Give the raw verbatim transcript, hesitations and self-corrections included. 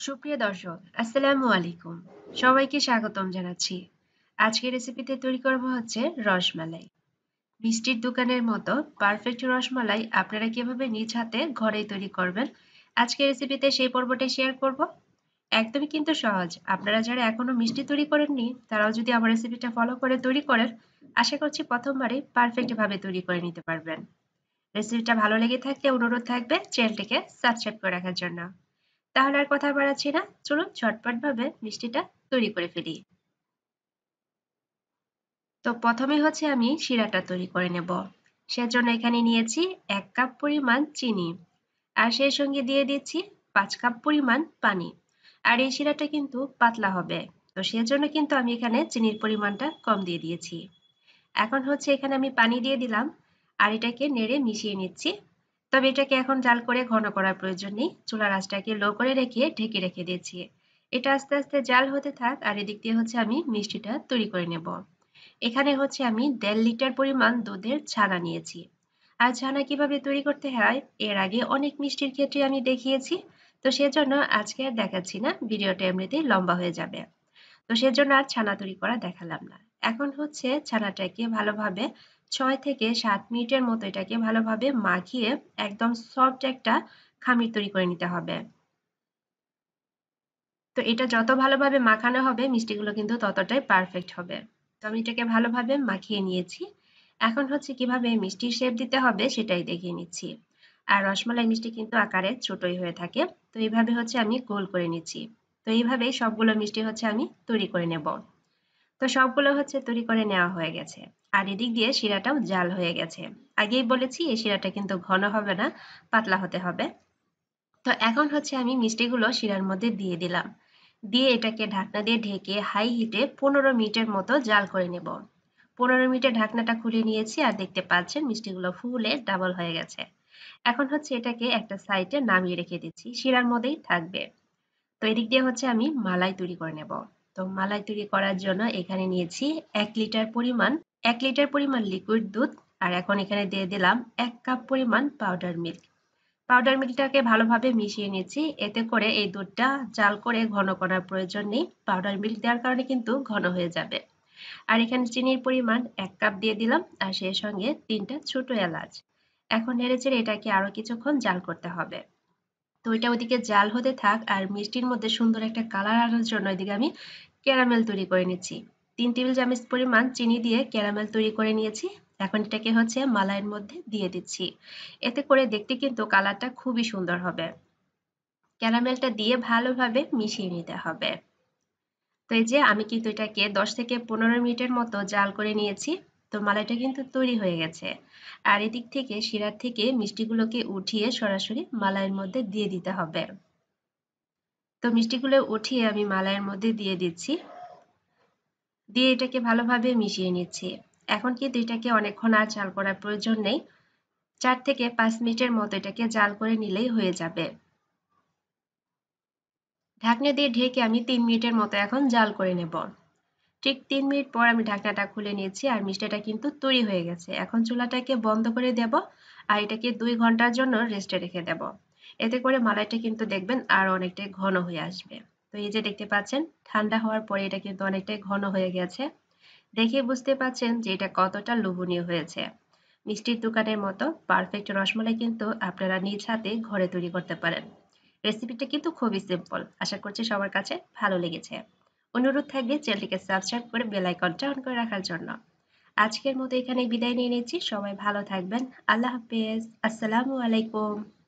সুপ্রিয় দর্শক, আসসালামু আলাইকুম। সবাইকে স্বাগতম জানাচ্ছি। আজকের রেসিপিতে তৈরি করব হচ্ছে রসমালাই। মিষ্টির দোকানের মতো পারফেক্ট রসমালাই আপনারা কিভাবে নিজ হাতে ঘরেই তৈরি করবেন, আজকের রেসিপিতে সেই পর্বটাই শেয়ার করব। একদমই কিন্তু সহজ। আপনারা যারা এখনো মিষ্টি তৈরি করেননি, তারাও যদি আমার রেসিপিটা ফলো করে তৈরি করেন, আশা করছি প্রথমবারেই পারফেক্ট ভাবে তৈরি করে নিতে পারবেন। রেসিপিটা ভালো লেগে থাকলে অনুরোধ থাকবে চ্যানেলটিকে সাবস্ক্রাইব করে রাখার জন্য। তাহলে আর কথা বাড়াচ্ছি না, চলুন ঝটপট ভাবে মিষ্টিটা তৈরি করে ফেলি। তো প্রথমে হচ্ছে আমি শিরাটা তৈরি করে নেব। সেজন্য এখানে নিয়েছি এক কাপ পরিমাণ চিনি, আর সেই সঙ্গে দিয়ে দিচ্ছি পাঁচ কাপ পরিমাণ পানি। আর এই শিরাটা কিন্তু পাতলা হবে, তো সেজন্য কিন্তু আমি এখানে চিনির পরিমাণটা কম দিয়ে দিয়েছি। এখন হচ্ছে এখানে আমি পানি দিয়ে দিলাম, আর এটাকে নেড়ে মিশিয়ে নিচ্ছি। তবে এটাকে এখন জাল করে ঘন করার প্রয়োজন নেই, চুলার আঁচটাকে লো করে রেখে ঢেকে রেখে দিয়েছি। এটা আস্তে আস্তে জাল হতে থাক, আর এদিক দিয়ে হচ্ছে আমি মিষ্টিটা তৈরি করে নেব। এখানে হচ্ছে আমি দেড় লিটার পরিমাণ দুধের ছানা নিয়েছি। আর ছানা কিভাবে তৈরি করতে হয় এর আগে অনেক মিষ্টির ক্ষেত্রে আমি দেখিয়েছি, তো সেজন্য আজকে আর দেখাচ্ছি না, ভিডিওটা এমনিতেই লম্বা হয়ে যাবে। তো সেজন্য আর ছানা তৈরি করা দেখালাম না। এখন হচ্ছে ছানাটাকে ভালোভাবে ছয় থেকে সাত মিনিটের মতো এটাকে ভালোভাবে মাখিয়ে একদম সফট একটা খামির তৈরি করে নিতে হবে। তো এটা যত ভালোভাবে মাখানো হবে মিষ্টিগুলো কিন্তু ততটাই পারফেক্ট হবে। তো আমি এটাকে ভালোভাবে মাখিয়ে নিয়েছি। এখন হচ্ছে কিভাবে মিষ্টির শেপ দিতে হবে সেটাই দেখিয়ে নিচ্ছি। আর রসমালাই মিষ্টি কিন্তু আকারে ছোটই হয়ে থাকে, তো এইভাবে হচ্ছে আমি গোল করে নিচ্ছি। তো এইভাবেই সবগুলো মিষ্টি হচ্ছে আমি তৈরি করে নেব। তো সবগুলো হচ্ছে তৈরি করে নেওয়া হয়ে গেছে। আর এদিক দিয়ে শিরাটাও জাল হয়ে গেছে। আগেই বলেছি এই শিরাটা কিন্তু ঘন হবে না, পাতলা হতে হবে। তো এখন হচ্ছে আমি মিষ্টিগুলো শিরার মধ্যে দিয়ে দিলাম। দিয়ে এটাকে ঢাকনা দিয়ে ঢেকে হাই হিটে পনেরো মিনিটের মতো জাল করে নেব। পনেরো মিনিটে ঢাকনাটা খুলে নিয়েছি, আর দেখতে পাচ্ছেন মিষ্টিগুলো ফুলে ডাবল হয়ে গেছে। এখন হচ্ছে এটাকে একটা সাইডে নামিয়ে রেখে দিচ্ছি, শিরার মধ্যেই থাকবে। তো এদিক দিয়ে হচ্ছে আমি মালাই তৈরি করে নেব। তো মালাই তৈরি করার জন্য এখানে নিয়েছি এক লিটার পরিমাণ এক লিটার পরিমাণ লিকুইড দুধ। আর এখন এখানে দিয়ে দিলাম এক কাপ পরিমাণ পাউডার মিল্ক। পাউডার মিল্কটাকে ভালোভাবে মিশিয়ে নিচ্ছি, এতে করে এই দুধটা জাল করে ঘন করার প্রয়োজন নেই, পাউডার মিল্ক দেওয়ার কারণে কিন্তু ঘন হয়ে যাবে। আর এখানে চিনির পরিমাণ এক কাপ দিয়ে দিলাম, আর সেই সঙ্গে তিনটা ছোট এলাচ। এখন নেড়েচেড়ে এটাকে আরো কিছুক্ষণ জাল করতে হবে। তো এটা ওইদিকে জাল হতে থাক, আর মিষ্টির মধ্যে সুন্দর একটা কালার আনার জন্য এদিকে আমি ক্যারামেল তৈরি করে নিচ্ছি। তিন টেবিল চামচ পরিমাণ চিনি দিয়ে ক্যারামেল তৈরি করে নিয়েছি। এখন এটাকে হচ্ছে মালাইয়ের মধ্যে দিয়ে দিচ্ছি। এতে করে দেখতে কিন্তু কালারটা খুবই সুন্দর হবে। ক্যারামেলটা দিয়ে ভালোভাবে মিশিয়ে নিতে হবে। তো এই যে আমি কিন্তু এটাকে দশ থেকে পনেরো মিনিটের মতো জাল করে নিয়েছি। তো মালাইটা কিন্তু তৈরি হয়ে গেছে। আর এদিক থেকে শিরার থেকে মিষ্টিগুলোকে উঠিয়ে সরাসরি মালাইয়ের মধ্যে দিয়ে দিতে হবে। তো মিষ্টিগুলো উঠিয়ে আমি মালাইয়ের মধ্যে দিয়ে দিচ্ছি, দিয়ে এটাকে ভালোভাবে মিশিয়ে নিচ্ছি। এখন কিন্তু এটাকে অনেকক্ষণ আর জাল করার প্রয়োজন নেই, চার থেকে পাঁচ মিনিটের মতো এটাকে জাল করে নিলেই হয়ে যাবে। ঢাকনা দিয়ে ঢেকে আমি তিন মিনিটের মতো এখন জাল করে নেব। ঠিক তিন মিনিট পর আমি ঢাকনাটা খুলে নিয়েছি, আর মিষ্টিটা কিন্তু তৈরি হয়ে গেছে। এখন চুলাটাকে বন্ধ করে দেব, আর এটাকে দুই ঘন্টার জন্য রেস্টে রেখে দেব। এতে করে মালাইটা কিন্তু দেখবেন আর অনেকটাই ঘন হয়ে আসবে। তো এই যে দেখতে পাচ্ছেন ঠান্ডা হওয়ার পরে এটা কিন্তু অনেকটাই ঘন হয়ে গেছে। দেখে বুঝতে পাচ্ছেন যে এটা কতটা লোভনীয় হয়েছে। মিষ্টির দোকানের মতো পারফেক্ট রসমালাই কিন্তু আপনারা নিজ হাতে ঘরে তৈরি করতে পারেন। রেসিপিটা কিন্তু খুবই সিম্পল, আশা করছি সবার কাছে ভালো লেগেছে। অনুরোধ থাকবে চ্যানেলটিকে সাবস্ক্রাইব করে বেল আইকনটা অন করে রাখার জন্য। আজকের মতো এখানে বিদায় নিয়ে নিচ্ছি, সবাই ভালো থাকবেন। আল্লাহ হাফেজ, আসসালামু আলাইকুম।